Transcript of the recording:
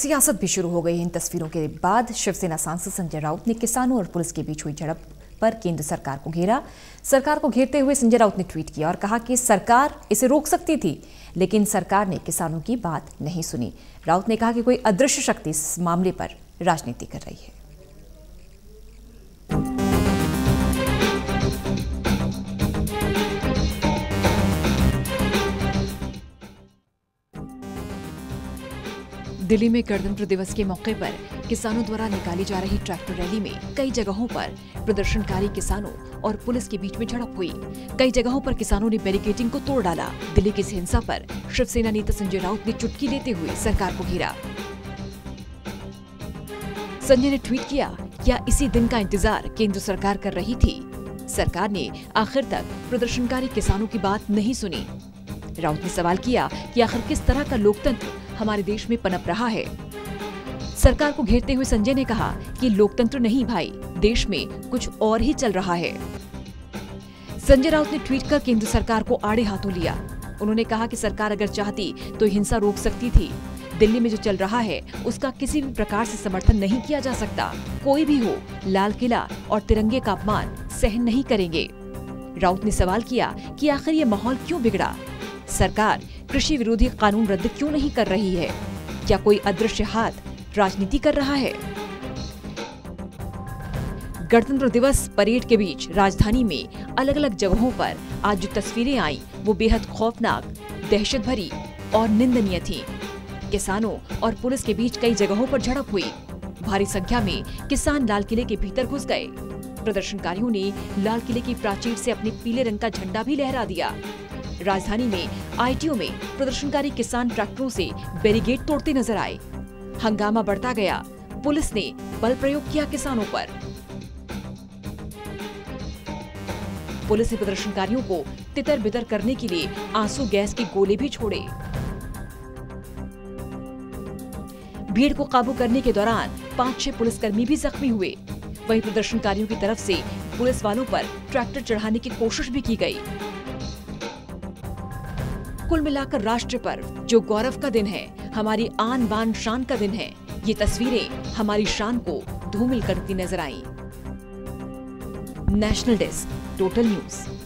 सियासत भी शुरू हो गई है। इन तस्वीरों के बाद शिवसेना सांसद संजय राउत ने किसानों और पुलिस के बीच हुई झड़प पर केंद्र सरकार को घेरा। सरकार को घेरते हुए संजय राउत ने ट्वीट किया और कहा कि सरकार इसे रोक सकती थी, लेकिन सरकार ने किसानों की बात नहीं सुनी। राउत ने कहा कि कोई अदृश्य शक्ति इस मामले पर राजनीति कर रही है। दिल्ली में गणतंत्र दिवस के मौके पर किसानों द्वारा निकाली जा रही ट्रैक्टर रैली में कई जगहों पर प्रदर्शनकारी किसानों और पुलिस के बीच में झड़प हुई। कई जगहों पर किसानों ने बैरिकेडिंग को तोड़ डाला। दिल्ली की इस हिंसा पर शिवसेना नेता संजय राउत ने चुटकी लेते हुए सरकार को घेरा। संजय ने ट्वीट किया, क्या इसी दिन का इंतजार केंद्र सरकार कर रही थी? सरकार ने आखिर तक प्रदर्शनकारी किसानों की बात नहीं सुनी। राउत ने सवाल किया कि आखिर किस तरह का लोकतंत्र हमारे देश में पनप रहा है। सरकार को घेरते हुए संजय ने कहा कि लोकतंत्र नहीं भाई, देश में कुछ और ही चल रहा है। संजय राउत ने ट्वीट कर केंद्र सरकार को आड़े हाथों लिया। उन्होंने कहा कि सरकार अगर चाहती तो हिंसा रोक सकती थी। दिल्ली में जो चल रहा है उसका किसी भी प्रकार से समर्थन नहीं किया जा सकता। कोई भी हो, लाल किला और तिरंगे का अपमान सहन नहीं करेंगे। राउत ने सवाल किया कि आखिर ये माहौल क्यों बिगड़ा? सरकार कृषि विरोधी कानून रद्द क्यों नहीं कर रही है? क्या कोई अदृश्य हाथ राजनीति कर रहा है? गणतंत्र दिवस परेड के बीच राजधानी में अलग अलग जगहों पर आज जो तस्वीरें आई वो बेहद खौफनाक, दहशत भरी और निंदनीय थीं। किसानों और पुलिस के बीच कई जगहों पर झड़प हुई। भारी संख्या में किसान लाल किले के भीतर घुस गए। प्रदर्शनकारियों ने लाल किले की प्राचीर से अपने पीले रंग का झंडा भी लहरा दिया। राजधानी में आईटीओ में प्रदर्शनकारी किसान ट्रैक्टरों से बैरिकेड तोड़ते नजर आए। हंगामा बढ़ता गया। पुलिस ने बल प्रयोग किया किसानों पर। पुलिस ने प्रदर्शनकारियों को तितर बितर करने के लिए आंसू गैस के गोले भी छोड़े। भीड़ को काबू करने के दौरान 5-6 पुलिसकर्मी भी जख्मी हुए। वहीं प्रदर्शनकारियों की तरफ से पुलिस वालों पर ट्रैक्टर चढ़ाने की कोशिश भी की गई। कुल मिलाकर राष्ट्र पर्व जो गौरव का दिन है, हमारी आन बान शान का दिन है, ये तस्वीरें हमारी शान को धूमिल करती नजर आईं। National desk, total news.